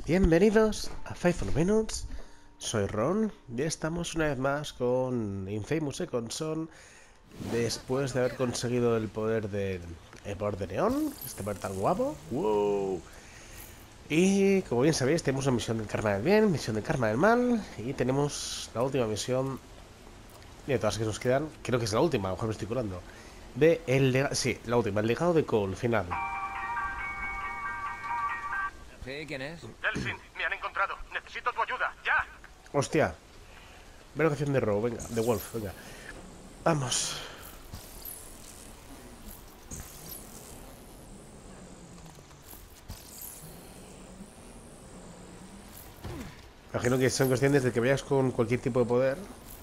Bienvenidos a Faithful Minutes. Soy Ron y estamos una vez más con Infamous Second Son después de haber conseguido el poder de Neón, este poder tan guapo. ¡Wow! Y como bien sabéis, tenemos una misión del karma del bien, misión del karma del mal y tenemos la última misión de todas las que nos quedan. Creo que es la última, a lo mejor me estoy curando. Sí, la última, el legado de Cole, final. ¿Sí? ¿Quién es? Delsin, me han encontrado. Necesito tu ayuda. ¡Ya! Hostia, velocación de robo, venga, de Wolf, venga. Vamos. Imagino que son conscientes de que vayas con cualquier tipo de poder.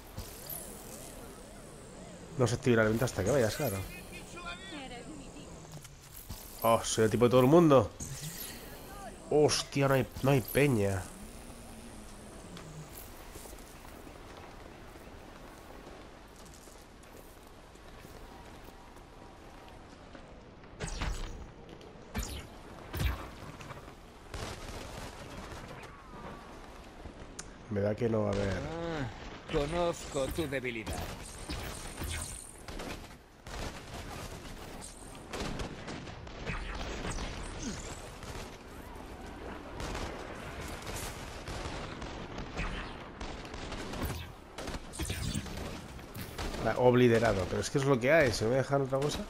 No se activará el evento hasta que vayas, claro. Oh, soy el tipo de todo el mundo. Hostia, no hay peña. Me da que no va a haber. Conozco tu debilidad. Obliterado, pero es que es lo que hay. ¿Se me dejan otra cosa?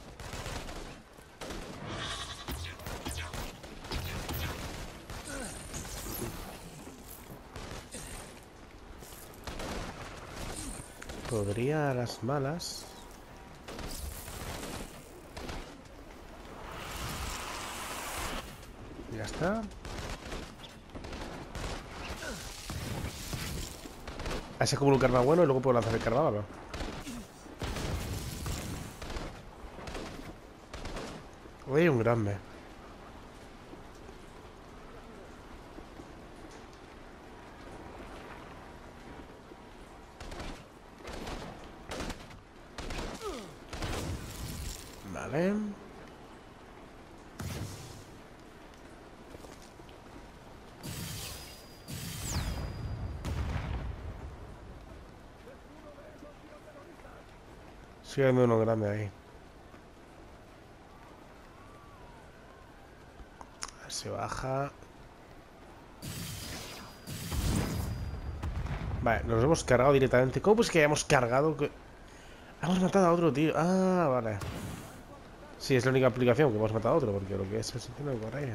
Podría a las malas. Ya está. Así como un karma bueno y luego puedo lanzar el karma malo. Uy, un grande. Vale. Sigue habiendo uno grande ahí. Se baja. Vale, nos hemos cargado directamente. ¿Cómo pues que hayamos cargado? Hemos matado a otro tío. Ah, vale. Sí, es la única aplicación que hemos matado a otro, porque lo que es el sentido de correa.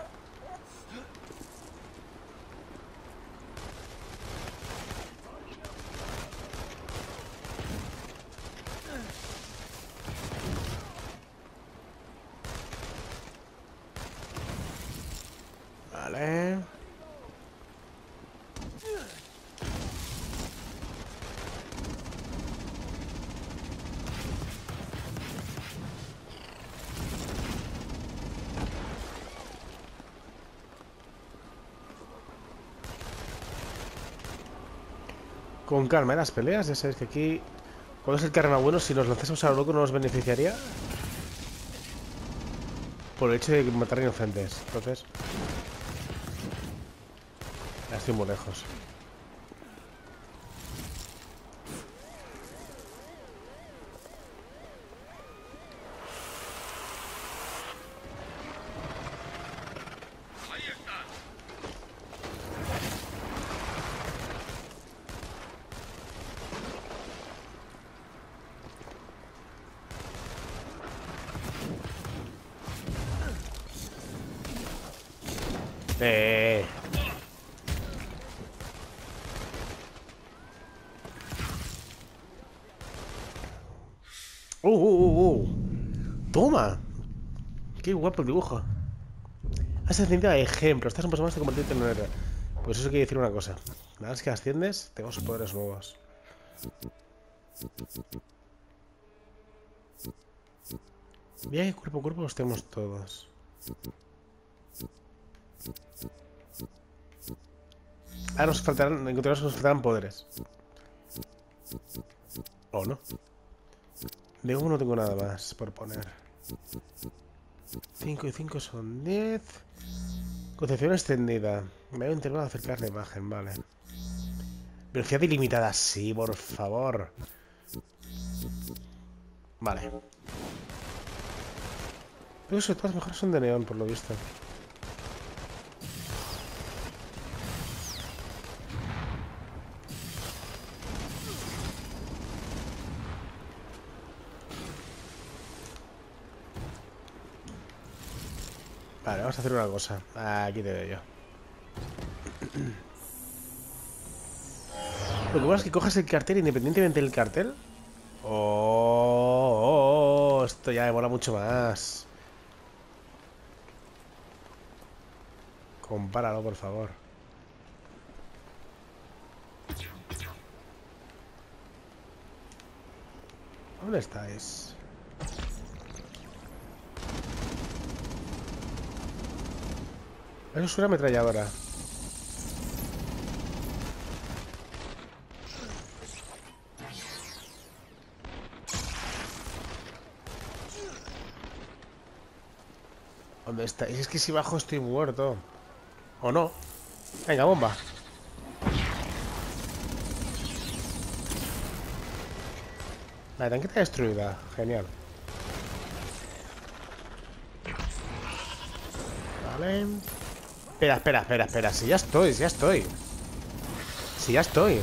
Vale. Con calma, en las peleas, ya sabéis que aquí... ¿Cuál es el karma bueno? Si nos lanzásemos a lo loco no nos beneficiaría. Por el hecho de matar inocentes. Entonces... Ya estoy muy lejos. Eh. Toma. Qué guapo el dibujo. Has ascendido a ejemplo. Estás un paso más de convertirte en un héroe. Pues eso quiere decir una cosa. Nada más que asciendes, tenemos poderes nuevos. Bien, cuerpo a cuerpo los tenemos todos. Ahora nos faltarán, encontraremos que nos faltarán poderes. ¿O no? De uno no tengo nada más por poner. 5 y 5 son 10. Concepción extendida. Me voy a intentar acercar la imagen, vale. Velocidad ilimitada, sí, por favor. Vale. Pero sobre todo las mejores son de neón, por lo visto. Vale, vamos a hacer una cosa. Aquí te veo yo. Lo que pasa es que cojas el cartel independientemente del cartel. Esto ya me mola mucho más. Compáralo, por favor. ¿Dónde estáis? Eso es una ametralladora. ¿Dónde estáis? Es que si bajo estoy muerto. ¿O no? Venga, bomba. La tanqueta destruida. Genial. Vale. Espera. Si ya estoy. Si ya estoy.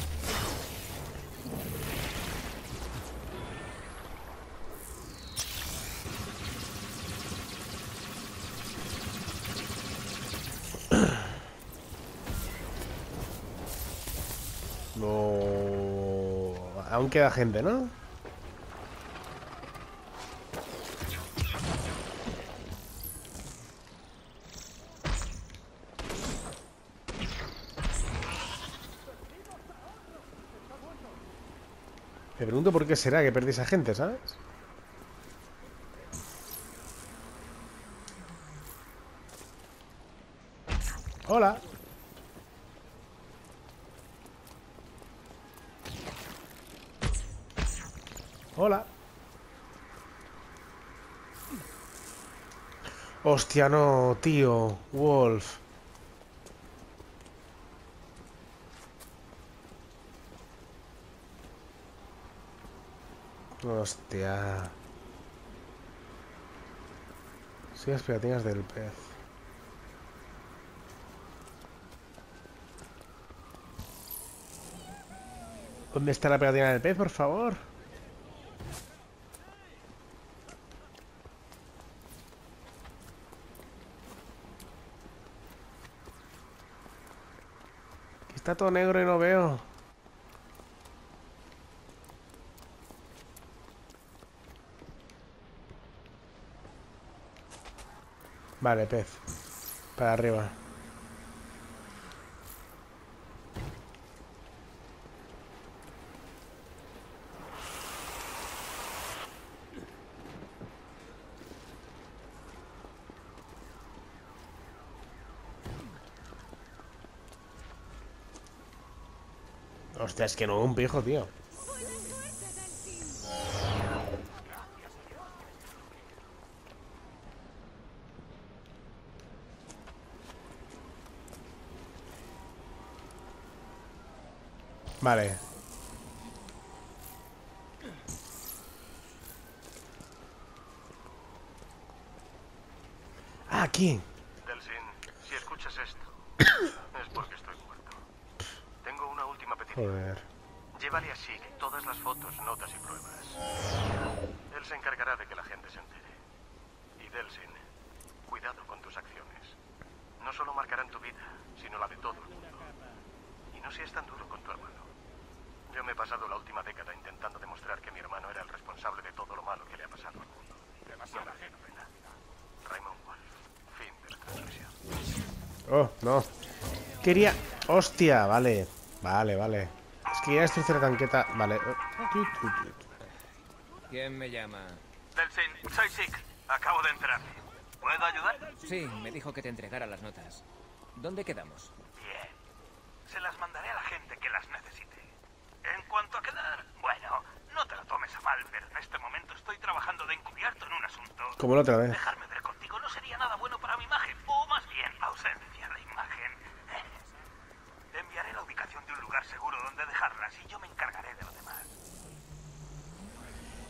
No. Aún queda gente, ¿no? Me pregunto por qué será que perdí esa gente, ¿sabes? Hola. Hola. Hostia, no, tío. Wolf. Hostia. Sí, las pegatinas del pez. ¿Dónde está la pegatina del pez, por favor? Aquí está todo negro y no veo. Vale, pez. Para arriba. Hostia, es que no veo un pijo, tío. Vale. Ah, aquí. Delsin, si escuchas esto, es porque estoy muerto. Tengo una última petición. Joder. Llévale a Sig todas las fotos, notas y pruebas. Él se encargará de que la gente se entere. Y Delsin, cuidado con tus acciones. No solo marcarán tu vida, sino la de todo el mundo. Y no seas tan duro con tu hermano. Yo me he pasado la última década intentando demostrar que mi hermano era el responsable de todo lo malo que le ha pasado al mundo. Demasiada pena. Raymond Wolf. Fin de la transmisión. Oh, no. Quería... Hostia, vale. Vale. Es que ya destruir la tanqueta. Vale. ¿Quién me llama? Delsin, soy Sig. Acabo de enterarme. ¿Puedo ayudar? Sí, me dijo que te entregara las notas. ¿Dónde quedamos? Bien. Se las mandaré a la gente que las necesite. En cuanto a quedar, bueno, no te lo tomes a mal, pero en este momento estoy trabajando de encubierto en un asunto. Como la otra vez. Dejarme ver contigo no sería nada bueno para mi imagen, o más bien ausente.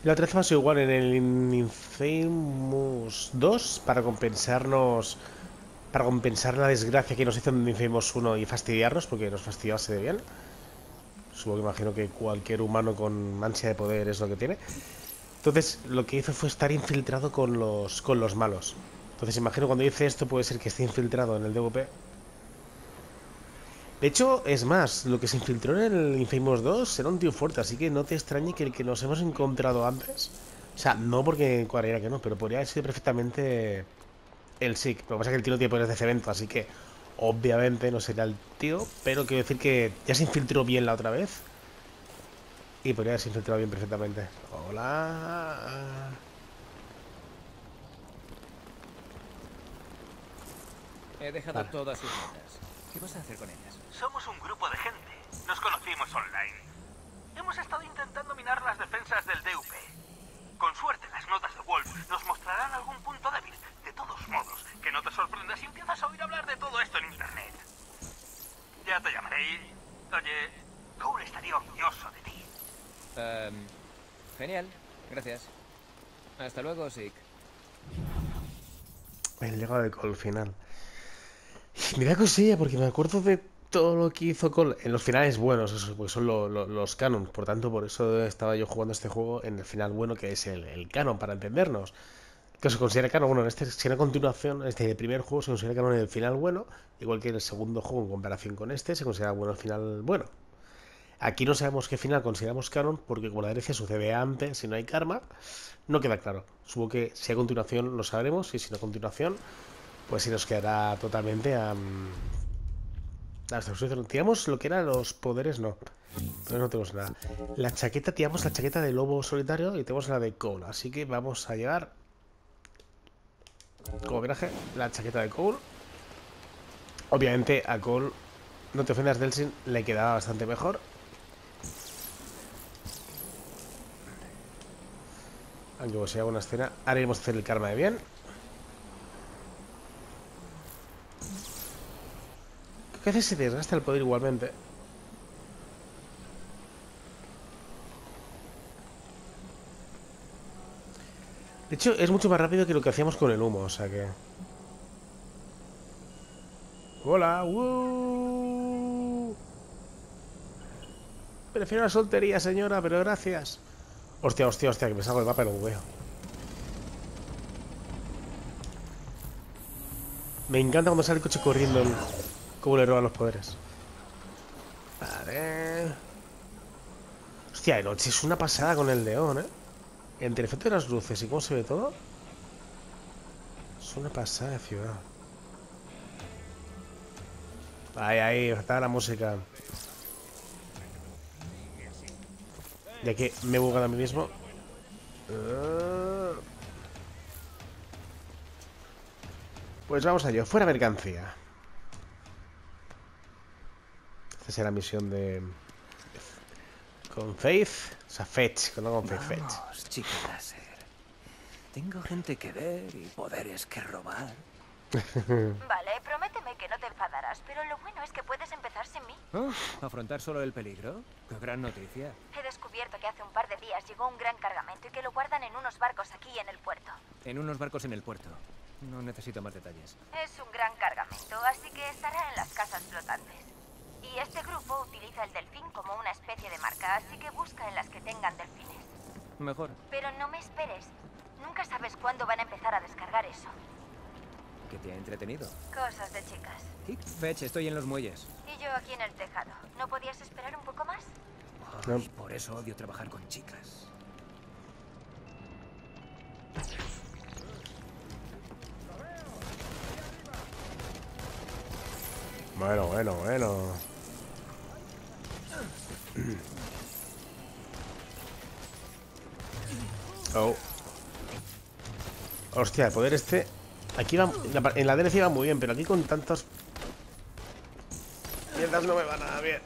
La otra vez pasó igual en el Infamous 2 para compensarnos. Para compensar la desgracia que nos hizo en Infamous 1 y fastidiarnos, porque nos fastidiase de bien. Supongo que imagino que cualquier humano con ansia de poder es lo que tiene. Entonces, lo que hizo fue estar infiltrado con los malos. Entonces, imagino cuando dice esto puede ser que esté infiltrado en el DVP. De hecho, es más, lo que se infiltró en el Infamous 2 era un tío fuerte, así que no te extrañe que el que nos hemos encontrado antes. O sea, no porque cuadrara que no, pero podría haber sido perfectamente el SIG. Lo que pasa es que el tío no tiene poderes de cemento, así que obviamente no sería el tío. Pero quiero decir que ya se infiltró bien la otra vez. Y podría haberse infiltrado bien perfectamente. Hola. He dejado todas sus notas. ¿Qué vas a hacer con ellas? Somos un grupo de gente. Nos conocimos online. Hemos estado intentando minar las defensas del DUP. Con suerte, las notas de Wolf nos mostrarán algún punto débil. De todos modos, que no te sorprendas si empiezas a oír hablar de todo esto en internet. Ya te llamaré y... Oye, Cole estaría orgulloso de ti. Genial. Gracias. Hasta luego, Zeke. El legado de Cole final. Y me da cosilla porque me acuerdo de todo lo que hizo Cole en los finales buenos, eso, porque son los canon. Por tanto, por eso estaba yo jugando este juego en el final bueno, que es el canon, para entendernos. Que se considera canon, bueno, en este, si era continuación, este primer juego se considera canon en el final bueno, igual que en el segundo juego en comparación con este, se considera bueno el final bueno. Aquí no sabemos qué final consideramos canon, porque como la herencia sucede antes, si no hay karma, no queda claro. Supongo que si hay continuación lo sabremos, y si no hay continuación, pues sí nos quedará totalmente a... tiramos lo que eran los poderes, no. Entonces no tenemos nada. La chaqueta, tiramos la chaqueta de lobo solitario y tenemos la de Cole. Así que vamos a llevar como homenaje la chaqueta de Cole. Obviamente a Cole, no te ofendas, Delsin, le quedaba bastante mejor. Aunque pues sea una escena. Ahora iremos a hacer el karma de bien. ¿Qué hace? Se desgasta el poder igualmente. De hecho, es mucho más rápido que lo que hacíamos con el humo, o sea que... ¡Hola! Prefiero la soltería, señora, pero gracias. Hostia, hostia, hostia, que me salgo del mapa y lo veo. Me encanta cuando sale el coche corriendo, cómo le roban los poderes. Vale. Hostia, de noche es una pasada con el león, ¿eh? Entre el efecto de las luces y cómo se ve todo, es una pasada de ciudad. Ahí, está la música. Ya que me he bugado a mí mismo. Pues vamos a ello. Fuera mercancía. Esta será la misión de... Con Faith. O sea, Fetch. No con Faith, Fetch. Vamos, chico láser. Tengo gente que ver y poderes que robar. Vale, prométeme que no te enfadarás, pero lo bueno es que puedes empezar sin mí. Oh, ¿afrontar solo el peligro? ¡Qué gran noticia! He descubierto que hace un par de días llegó un gran cargamento y que lo guardan en unos barcos aquí en el puerto. En unos barcos en el puerto. No necesito más detalles. Es un gran cargamento, así que estará en las casas flotantes. Y este grupo utiliza el delfín como una especie de marca, así que busca en las que tengan delfines. Mejor. Pero no me esperes. Nunca sabes cuándo van a empezar a descargar eso. ¿Qué te ha entretenido? Cosas de chicas. Fetch, estoy en los muelles. Y yo aquí en el tejado. ¿No podías esperar un poco más? Ay, por eso odio trabajar con chicas. Bueno. Oh. Hostia, el poder este... Aquí va... En la DLC va muy bien, pero aquí con tantos... mierdas no me va nada bien.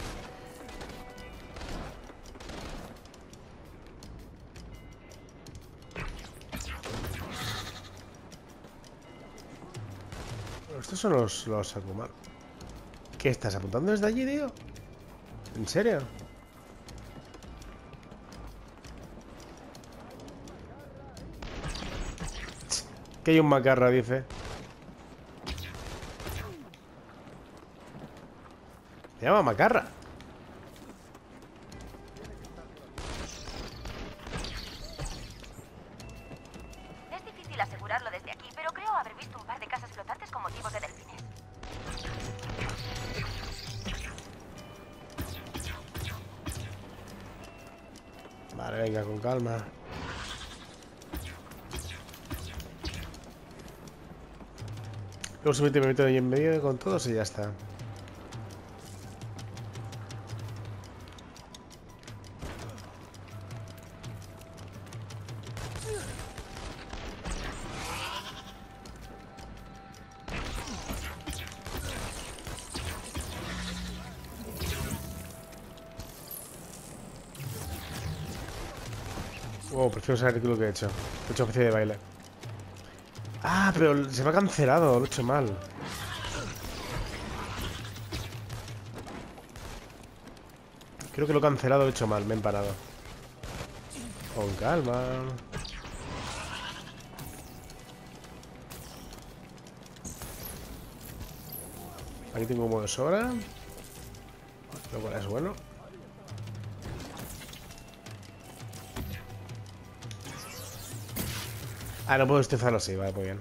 Estos son los Akuman. ¿Qué estás apuntando desde allí, tío? ¿En serio? Que hay un macarra, dice. Se llama macarra. Es difícil asegurarlo desde aquí, pero creo haber visto un par de casas flotantes con motivos de delfines. Vale, venga, con calma. Luego se me meto ahí en medio con todos y ya está. Oh, prefiero saber lo que he hecho. He hecho especie de baile. Ah, pero se me ha cancelado, lo he hecho mal. Creo que lo he cancelado, lo he hecho mal, me he empanado. Con calma. Aquí tengo humo de sobra. Lo cual es bueno. Ah, no puedo destrozarlo así, vale, muy bien.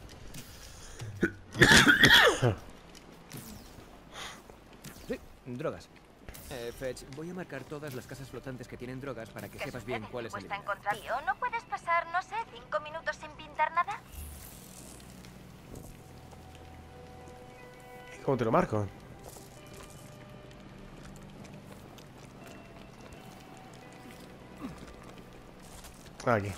Sí, drogas. Fetch, voy a marcar todas las casas flotantes que tienen drogas para que ¿Qué sepas bien sucede? cuál es el ¿Cuesta eliminar. encontrarlo? ¿No puedes pasar, no sé, 5 minutos sin pintar nada? ¿Cómo te lo marco? Aquí.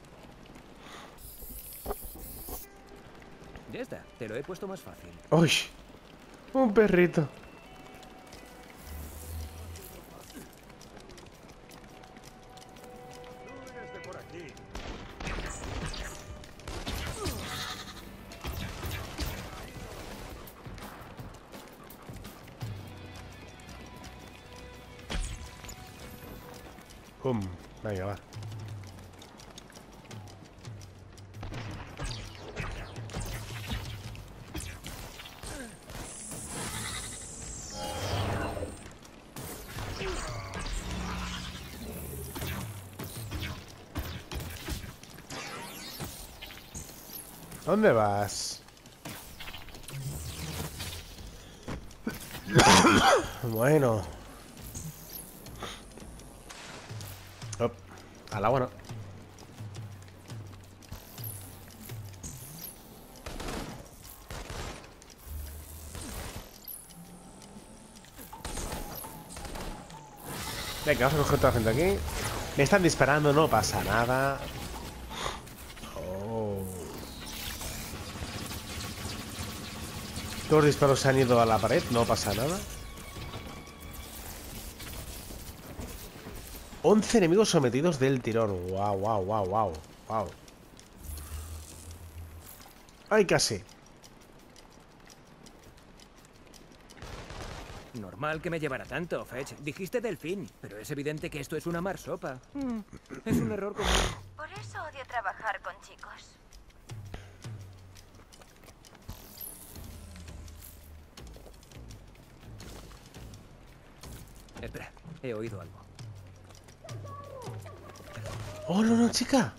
Ya está, te lo he puesto más fácil. ¡Uy! Un perrito. Venga, va. ¿Dónde vas? Bueno. Op, al agua no. Venga, vamos a coger toda la gente aquí. Me están disparando, no pasa nada. Oh. Todos los disparos se han ido a la pared, no pasa nada. 11 enemigos sometidos del tirón. Wow, wow, wow, wow, wow. Ay, casi. Normal que me llevara tanto, Fetch. Dijiste delfín, pero es evidente que esto es una marsopa. Es un error común. Por eso odio trabajar con chicos. Espera, he oído algo. Oh, no, no, chica.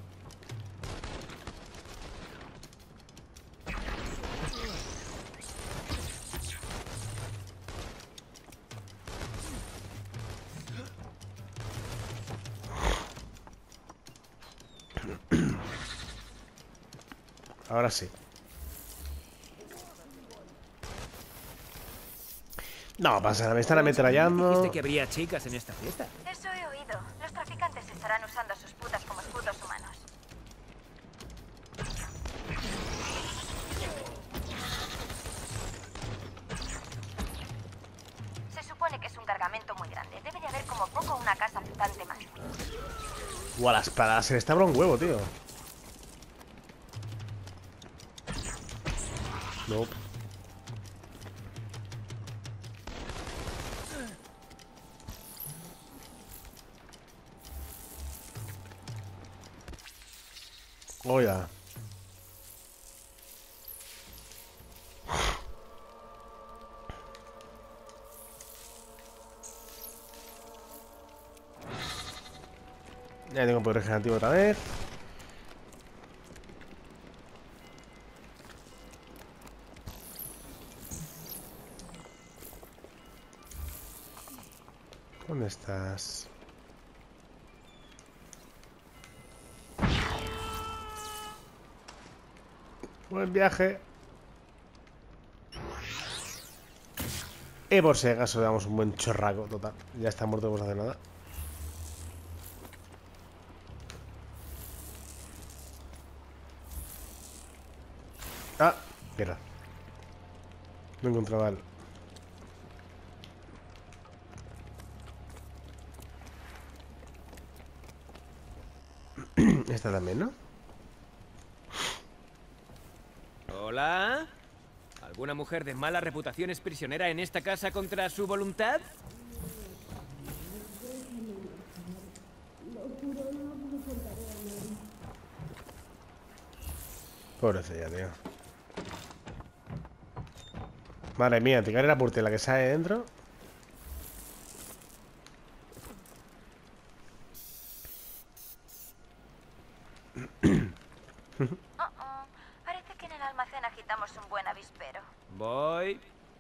Ahora sí. No pasa nada, me están ametrallando. Dijiste que habría chicas en esta fiesta. Eso he oído. Los traficantes estarán usando a sus putas como escudos humanos. Se supone que es un cargamento muy grande. Debe de haber como poco una casa flotante más. Guau, las paradas, se le está abriendo un huevo, tío. No. Oh, ya. Ya tengo poder regenerativo otra vez. ¿Dónde estás? Buen viaje. Y por si acaso le damos un buen chorraco, total. Ya está muerto, no podemos hacer nada. Ah, mira. No encontraba el... Esta también, ¿no? Hola. ¿Alguna mujer de mala reputación es prisionera en esta casa contra su voluntad? Pobrecilla, tío. Madre mía, te cae la portela que sale dentro. Parece que en el almacén agitamos un buen avispero. Voy.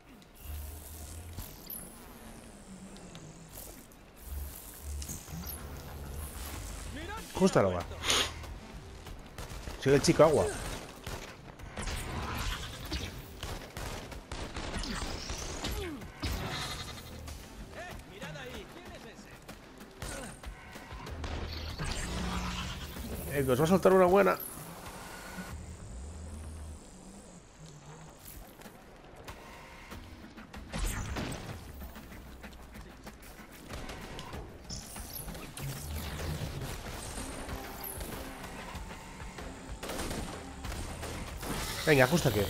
Justo al agua. Soy el chico agua. Que os va a soltar una buena. Venga, justo aquí.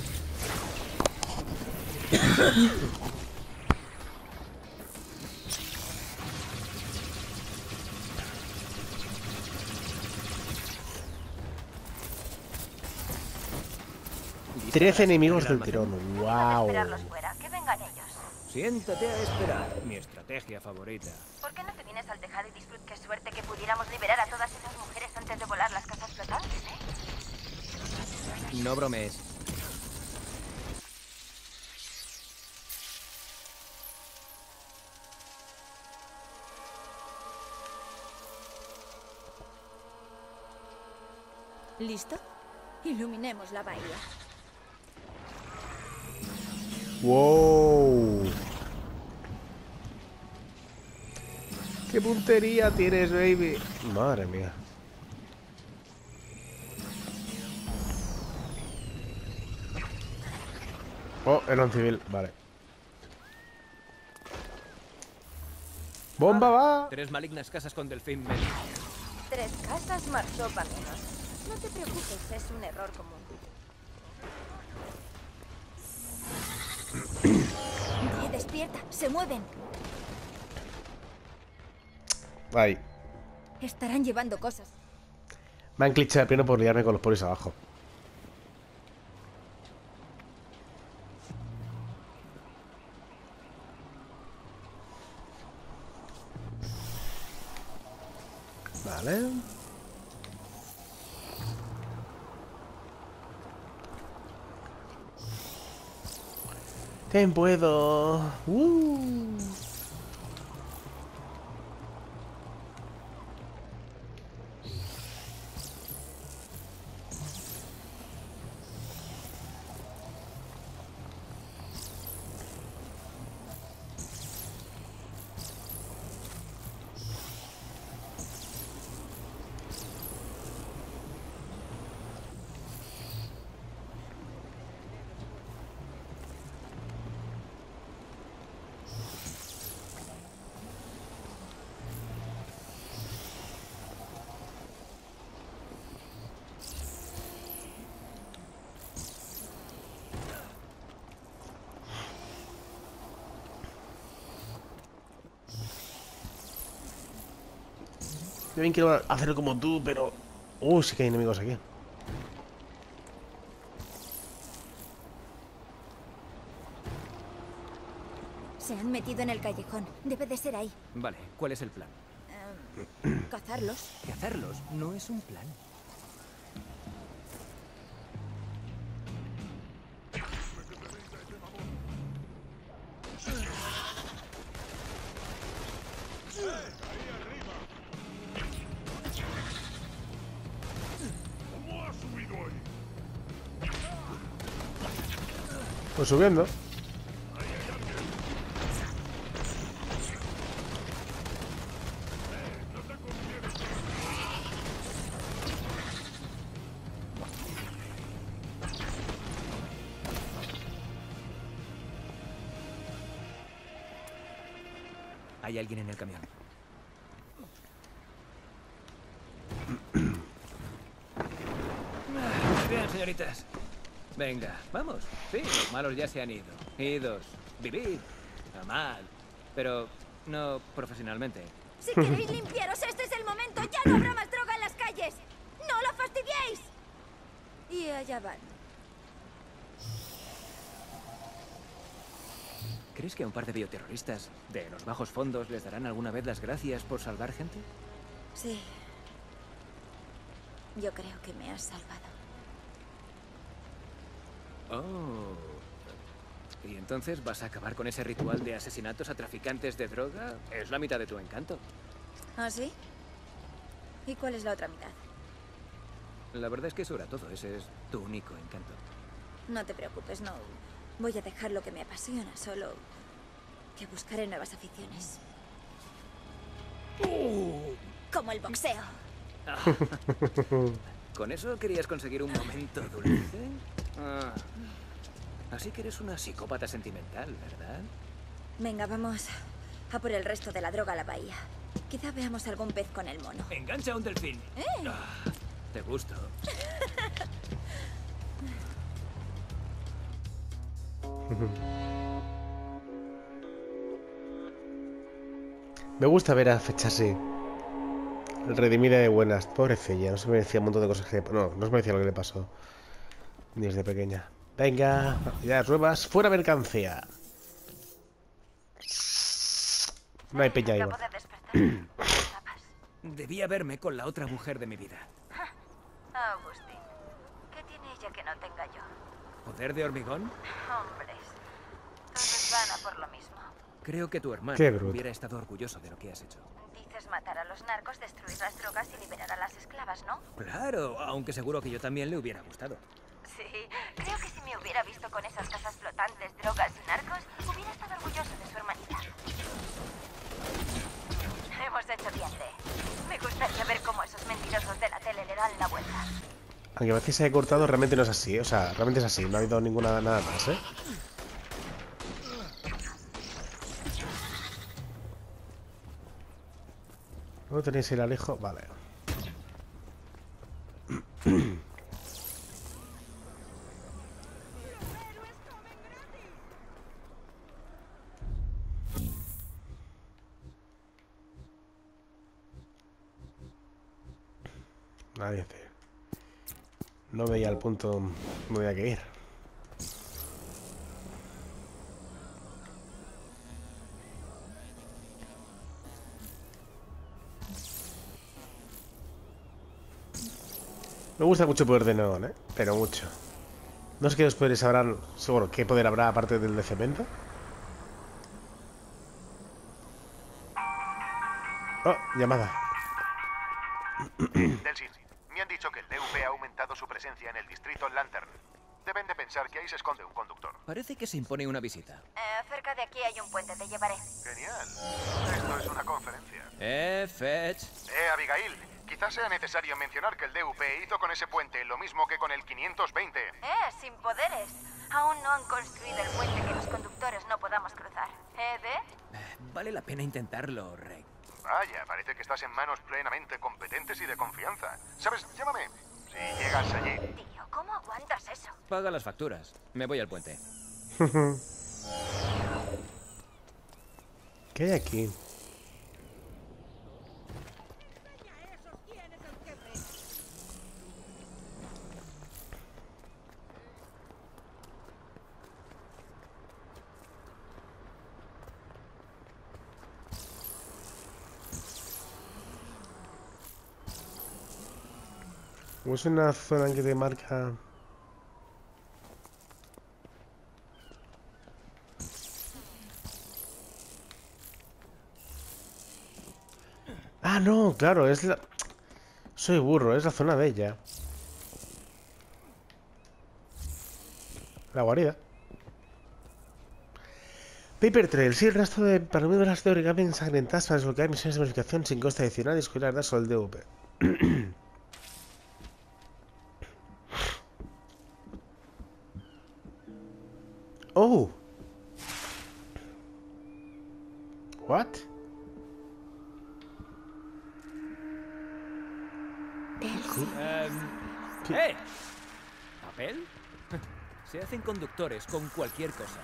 Trece enemigos del tirón. Wow. Esperarlos fuera, que vengan ellos. Siéntate a esperar. Mi estrategia favorita. ¿Por qué no te vienes al tejado y disfrut? Qué suerte que pudiéramos liberar a todas esas mujeres antes de volar las casas flotantes, ¿eh? No bromees. ¿Listo? Iluminemos la bahía. Wow. Qué puntería tienes, baby. Madre mía. Oh, era un civil, vale. ¡Bomba va! 3 malignas casas con delfín medio. 3 casas, marsopa menos. No te preocupes, es un error común. Despierta, se mueven. Ahí. Estarán llevando cosas. Me han clichado el piano por liarme con los polis abajo. Vale. Ten puedo. Yo bien quiero hacerlo como tú, pero... sí que hay enemigos aquí. Se han metido en el callejón. Debe de ser ahí. Vale, ¿cuál es el plan? Cazarlos. Cazarlos no es un plan. Pues subiendo. Hay alguien en el camión. Bien, señoritas. Venga, vamos. Sí, los malos ya se han ido. Idos. Vivid. Amad. Pero no profesionalmente. Si queréis limpiaros, este es el momento. Ya no habrá más droga en las calles. ¡No lo fastidiéis! Y allá van. ¿Crees que a un par de bioterroristas de los bajos fondos les darán alguna vez las gracias por salvar gente? Sí. Yo creo que me has salvado. Oh. ¿Y entonces vas a acabar con ese ritual de asesinatos a traficantes de droga? Es la mitad de tu encanto. ¿Ah, sí? ¿Y cuál es la otra mitad? La verdad es que eso era todo. Ese es tu único encanto. No te preocupes, no. Voy a dejar lo que me apasiona, solo que buscaré nuevas aficiones. Como el boxeo. ¿Con eso querías conseguir un momento dulce? Ah. Así que eres una psicópata sentimental, ¿verdad? Venga, vamos a por el resto de la droga a la bahía. Quizá veamos algún pez con el mono. Engancha a un delfín. Ah, te gusto. Me gusta ver a Fetch así. Redimida de buenas. Pobrecilla, no se merecía un montón de cosas que... No, no se merecía lo que le pasó. Ni desde pequeña. Venga, ya pruebas. Fuera mercancía. No hay peña ahí. Acabo de despertar. Debía verme con la otra mujer de mi vida. Agustín, ¿qué tiene ella que no tenga yo? ¿Poder de hormigón? Hombres, todos van a por lo mismo. Creo que tu hermano Qué bruto. hubiera estado orgulloso de lo que has hecho. Dices matar a los narcos, destruir las drogas y liberar a las esclavas, ¿no? Claro, aunque seguro que yo también le hubiera gustado. Sí, creo que si me hubiera visto con esas casas flotantes, drogas y narcos, hubiera estado orgulloso de su hermanita. Hemos hecho bien, Me gustaría ver cómo esos mentirosos de la tele le dan la vuelta. Aunque a veces se haya cortado, realmente no es así, ¿eh? O sea, realmente es así. No ha habido ninguna nada más, ¿eh? ¿No tenéis el Alejo? Vale. Nadie hace. No veía el punto donde había que ir. Me gusta mucho el poder de Neon, ¿eh? Pero mucho. No sé qué los poderes habrán... Seguro, ¿qué poder habrá aparte del de cemento? Oh, llamada. Delsin, me han dicho que el DUP ha aumentado su presencia en el distrito Lantern. Deben de pensar que ahí se esconde un conductor. Parece que se impone una visita. Cerca de aquí hay un puente, te llevaré. Genial. Esto es una conferencia. Fetch. Abigail, quizás sea necesario mencionar que el DUP hizo con ese puente lo mismo que con el 520. Sin poderes. Aún no han construido el puente que los conductores no podamos cruzar. Vale la pena intentarlo, Rey. Vaya, parece que estás en manos plenamente competentes y de confianza. ¿Sabes? Llámame. Si llegas allí. Tío, ¿cómo aguantas eso? Paga las facturas. Me voy al puente. ¿Qué hay aquí? O es una zona que te marca... Ah, no, claro, es la... Soy burro, es la zona de ella. La guarida. Paper Trail, sí, el rastro de palmeras de origami ensangrentadas para desbloquear misiones de modificación sin coste adicional y descubrir la verdad sobre el DVP. Oh. What? ¿Eh? ¿Papel? Se hacen conductores con cualquier cosa.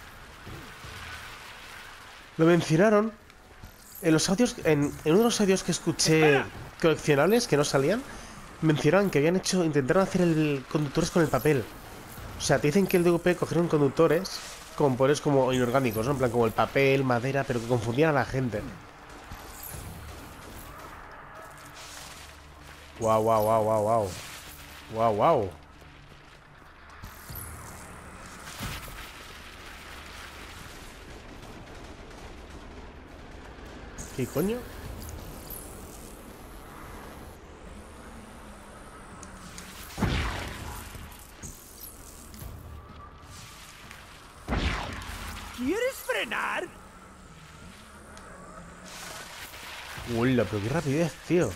Lo mencionaron en los audios, en uno de los audios que escuché coleccionables que no salían, mencionaban que habían hecho, intentaron hacer el conductores con el papel. O sea, te dicen que el DVP cogieron conductores con poderes como inorgánicos, ¿no? En plan como el papel, madera, pero que confundían a la gente. Wow, wow, wow, wow, wow. Wow, wow. ¿Qué coño? ¿Quieres frenar? Hola, pero qué rapidez, tío.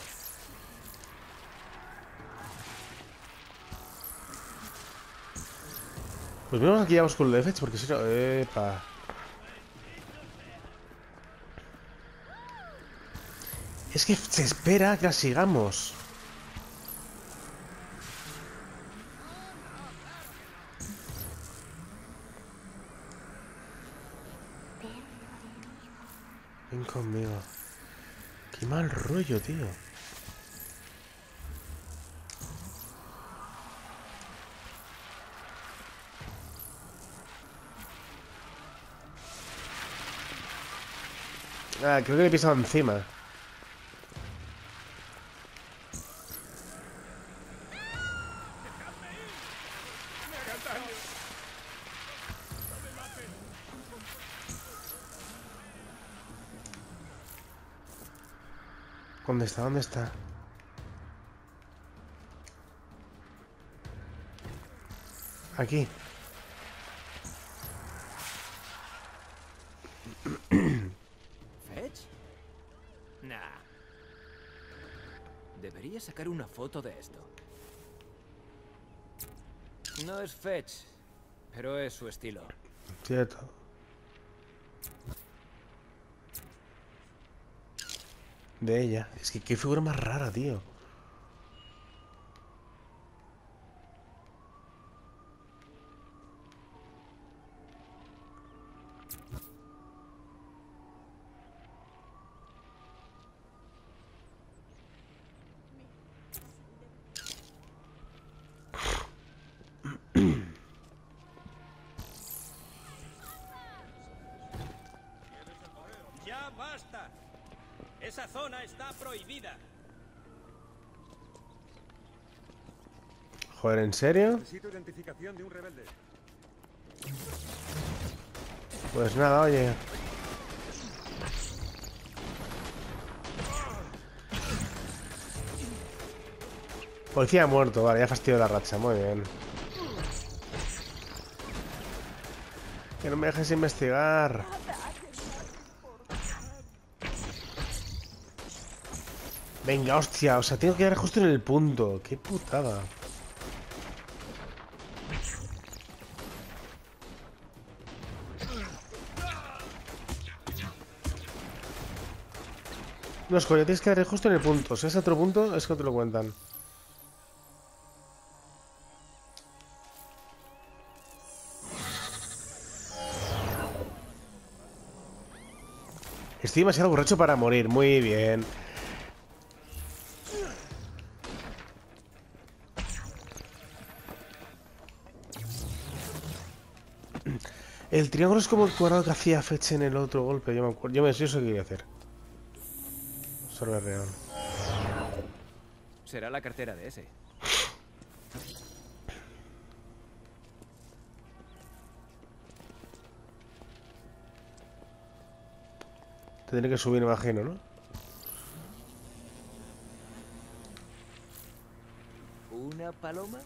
Pues menos aquí llevamos con el de porque si no... Epa. Es que se espera que la sigamos. Ven conmigo. Qué mal rollo, tío. Ah, creo que le he pisado encima. ¿Dónde está? ¿Dónde está? Aquí. ¿Fetch? Nah. Debería sacar una foto de esto. No es Fetch, pero es su estilo. Cierto. De ella. Es que qué figura más rara, tío. ¡Ya basta! ¡Esa zona está prohibida! Joder, ¿en serio? Necesito identificación de un rebelde. Pues nada, oye. Policía muerto, vale, ya fastidio la racha, muy bien. Que no me dejes investigar. Venga, hostia, o sea, tengo que dar justo en el punto. Qué putada. No, es coño, tienes que dar justo en el punto. Si es otro punto, es que no te lo cuentan. Estoy demasiado borracho para morir. Muy bien. El triángulo es como el cuadrado que hacía Fetch en el otro golpe. Yo me acuerdo. Yo sé qué quería hacer. Solo es real. Será la cartera de ese. Tendré que subir, me imagino, ¿no? ¿Una paloma?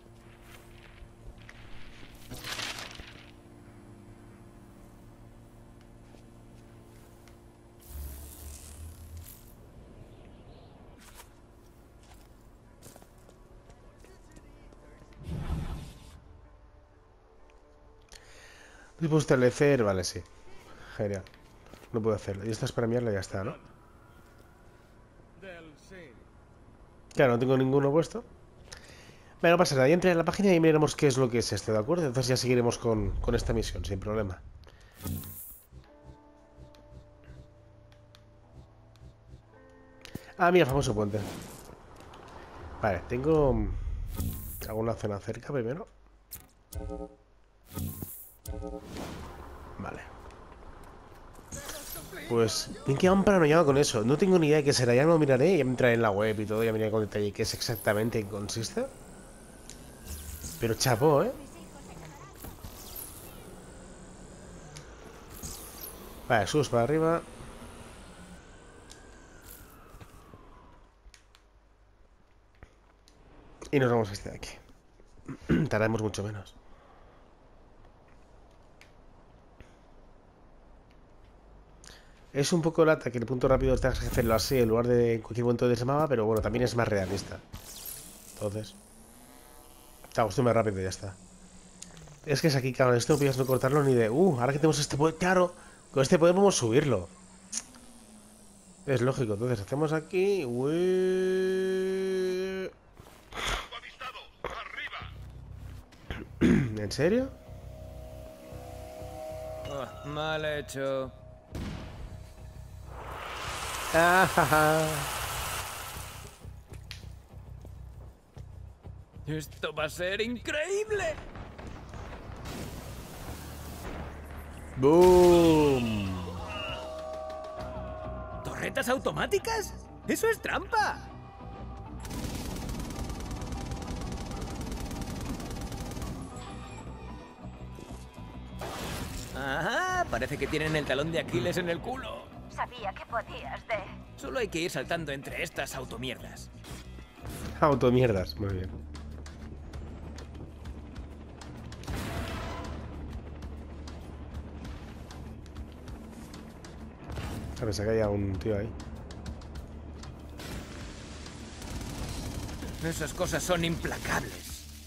¿No puedo establecer? Vale, sí. Genial. No puedo hacerlo. Y esta es para enviarla y ya está, ¿no? Claro, no tengo ninguno puesto. Bueno, no pasa nada. Ya entré en la página y miraremos qué es lo que es esto, ¿de acuerdo? Entonces ya seguiremos con esta misión, sin problema. Ah, mira, famoso puente. Vale, tengo alguna zona cerca primero. Vale. Pues bien que han paranoiado con eso. No tengo ni idea de qué será. Ya lo miraré, ya entraré en la web y todo. Ya miraré con detalle qué es exactamente en qué consiste. Pero chapó, ¿eh? Vale, subes para arriba. Y nos vamos a este de aquí. Tardamos mucho menos. Es un poco lata que el punto rápido tengas que hacerlo así en lugar de en cualquier momento de ese mapa, pero bueno, también es más realista. Entonces, te acostumbras rápido y ya está. Es que es aquí, cabrón, esto no podías no cortarlo ni de... ahora que tenemos este poder, claro, con este poder podemos subirlo. Es lógico, entonces hacemos aquí... ¿En serio? Oh, mal hecho. Esto va a ser increíble. ¡Boom! ¿Torretas automáticas? ¡Eso es trampa! Ajá, parece que tienen el talón de Aquiles en el culo. Sabía que podías, de... Solo hay que ir saltando entre estas automierdas. Automierdas, muy bien. Sabes, que haya un tío ahí. Esas cosas son implacables.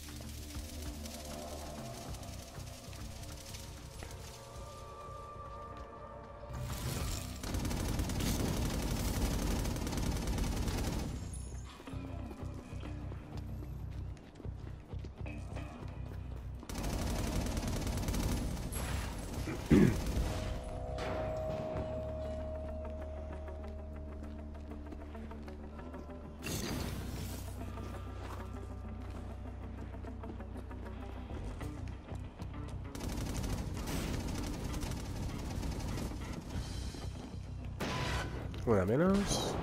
Una menos.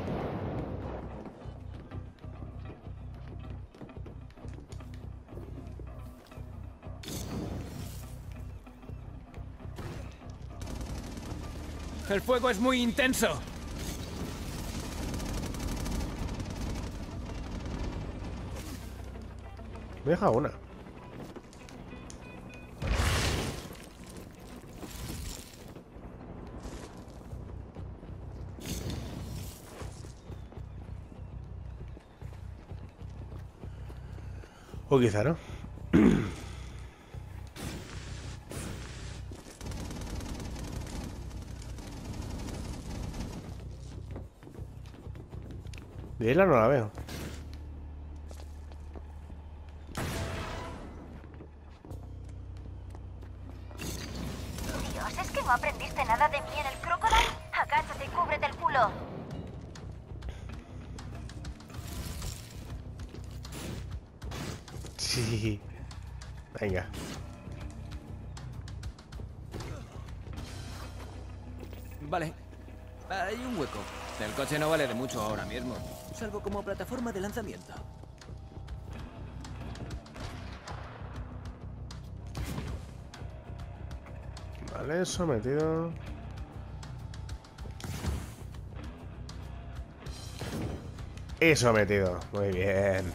El fuego es muy intenso. Me deja una. O quizá no. De isla no la veo. Dios, ¿es que no aprendiste nada de mí en el Crocodile? Agáchate y cúbrete el culo. Sí. Venga. Vale. Hay un hueco. El coche no vale de mucho ahora mismo, salvo como plataforma de lanzamiento. Vale, sometido. Eso ha metido. Muy bien.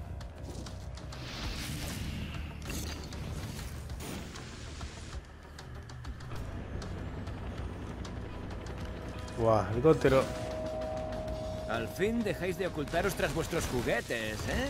Buah, helicóptero. Al fin dejáis de ocultaros tras vuestros juguetes, ¿eh?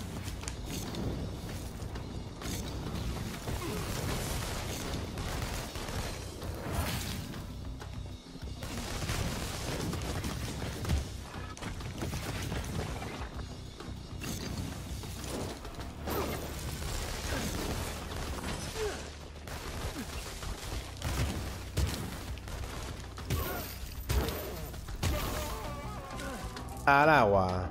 Al agua.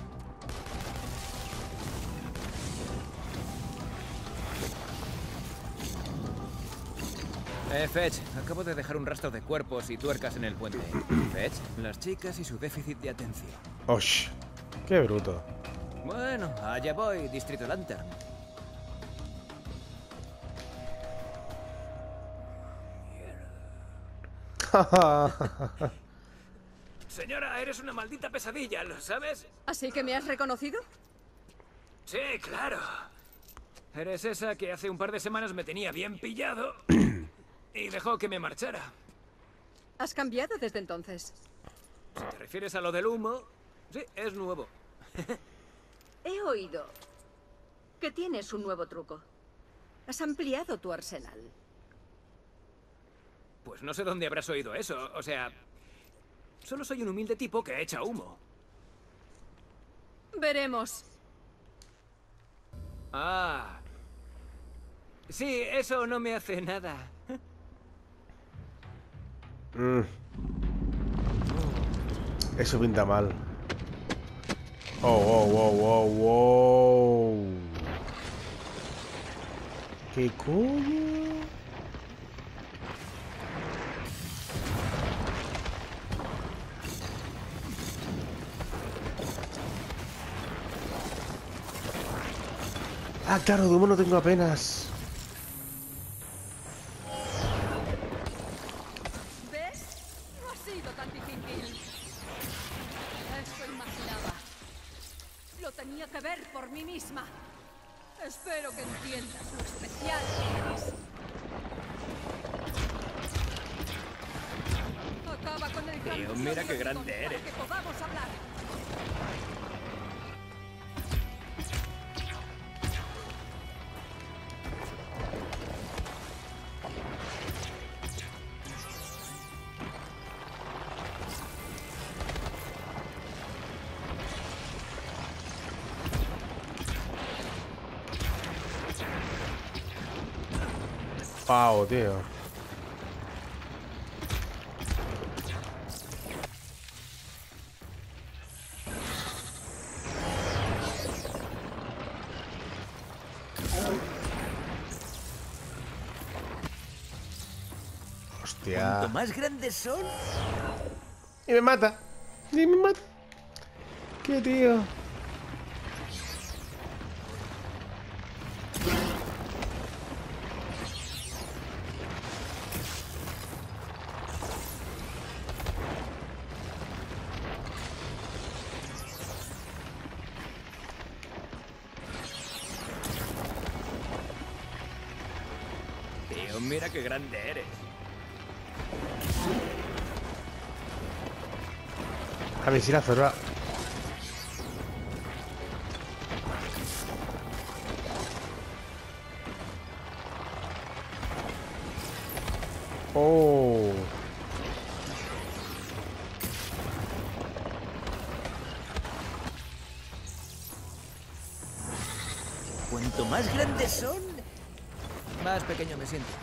Fetch, acabo de dejar un rastro de cuerpos y tuercas en el puente. Fetch, las chicas y su déficit de atención. ¡Osh! ¡Qué bruto! Bueno, allá voy, Distrito Lantern. Señora, eres una maldita pesadilla, ¿lo sabes? ¿Así que me has reconocido? Sí, claro. Eres esa que hace un par de semanas me tenía bien pillado y dejó que me marchara. ¿Has cambiado desde entonces? Si te refieres a lo del humo, sí, es nuevo. He oído que tienes un nuevo truco. Has ampliado tu arsenal. Pues no sé dónde habrás oído eso, o sea... Solo soy un humilde tipo que echa humo. Veremos. Ah. Sí, eso no me hace nada. Eso pinta mal. Oh, wow, wow, wow, wow. ¿Qué coño? Ah, claro, de humo no tengo apenas. ¿Ves? No ha sido tan difícil. Eso imaginaba. Lo tenía que ver por mí misma. Espero que entiendas lo especial que eres. Acaba con el gran Tío, mira qué grande eres. para que podamos hablar. Wow, tío. Hostia. Cuanto más grandes son... Y me mata. Y me mata. ¿Qué tío? Tío, mira qué grande eres. A ver si la zorra. Oh. Cuanto más grandes son, más pequeño me siento.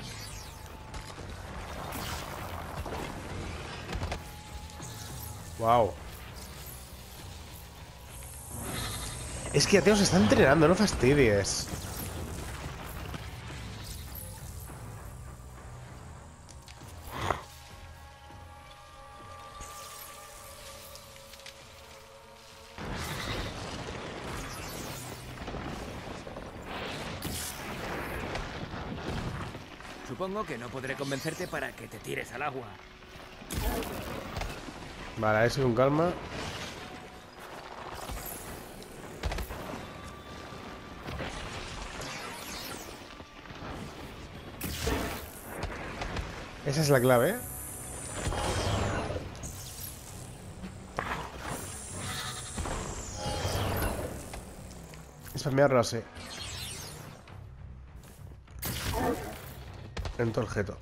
Wow. Es que ya tío se está entrenando, no fastidies. Supongo que no podré convencerte para que te tires al agua. Vale, eso con calma. Esa es la clave, ¿eh? Spamearlo así. En todo objeto.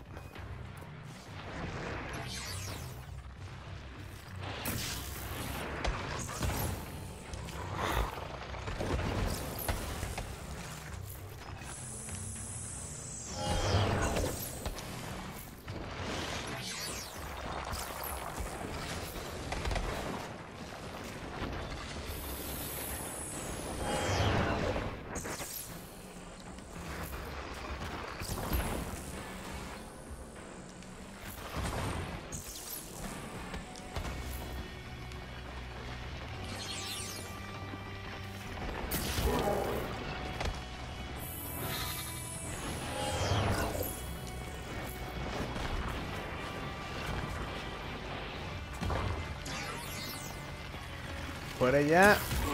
Fuera ya.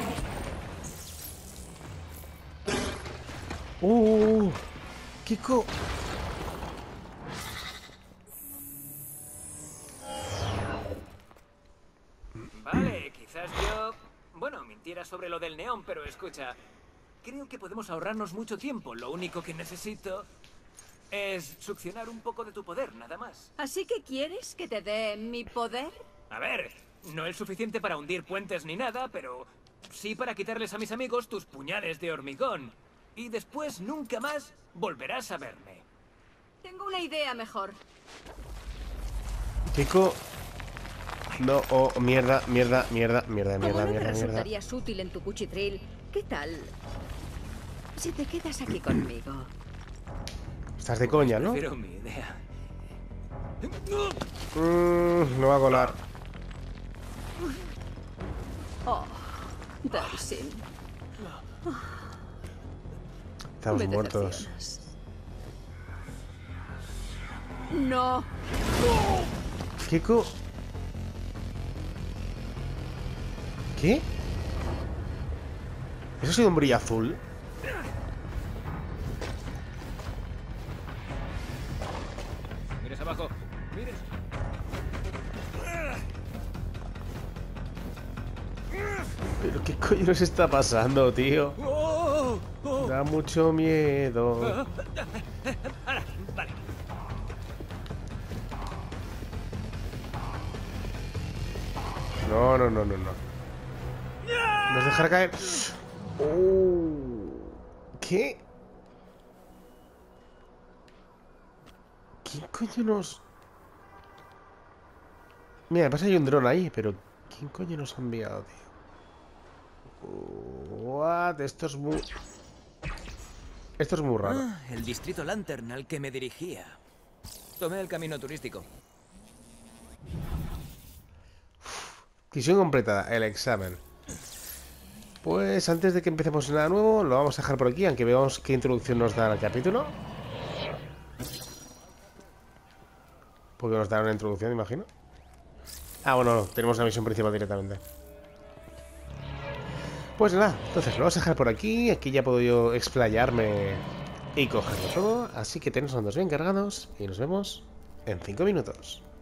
Kiko. Vale, quizás yo... Bueno, mintiera sobre lo del neón, pero escucha... Creo que podemos ahorrarnos mucho tiempo. Lo único que necesito es succionar un poco de tu poder, nada más. ¿Así que quieres que te dé mi poder? A ver, no es suficiente para hundir puentes ni nada, pero sí para quitarles a mis amigos tus puñales de hormigón. Y después nunca más volverás a verme. Tengo una idea mejor. Kiko. No, oh, mierda. Como no me resultarías útil en tu cuchitril, ¿qué tal si te quedas aquí conmigo? Estás de coña, ¿no? Prefiero mi idea. No va a colar. Oh, Delsin. Estamos Me muertos. decepcionas. No. Kiko. ¿Qué? ¿Eso ha sido un brillo azul? Mires abajo, mires. ¿Pero qué coño nos está pasando, tío? Da mucho miedo. Vale. No. Nos dejará caer. ¿Qué? ¿Quién coño nos...? Mira, pasa hay un dron ahí, pero ¿quién coño nos ha enviado, tío? What? Esto es muy raro. Ah, el distrito Lantern al que me dirigía. Tomé el camino turístico. Misión completada, el examen. Pues antes de que empecemos nada nuevo, lo vamos a dejar por aquí, aunque veamos qué introducción nos da al capítulo. Porque nos dará una introducción, imagino. Ah, bueno, no, tenemos la misión principal directamente. Pues nada, entonces lo vamos a dejar por aquí. Aquí ya puedo yo explayarme y cogerlo todo. Así que tenemos los bien cargados y nos vemos en 5 minutos.